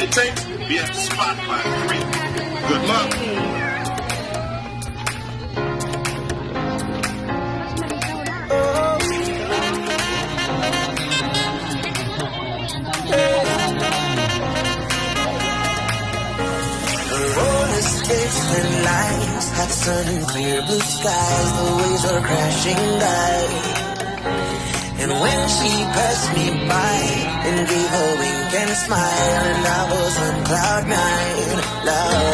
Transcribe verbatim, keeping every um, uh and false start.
what it takes? Be at the spot by three. Good luck. And lights had sun and clear blue skies. The waves were crashing by. And when she passed me by and gave a wink and smile, and I was on cloud nine. Love.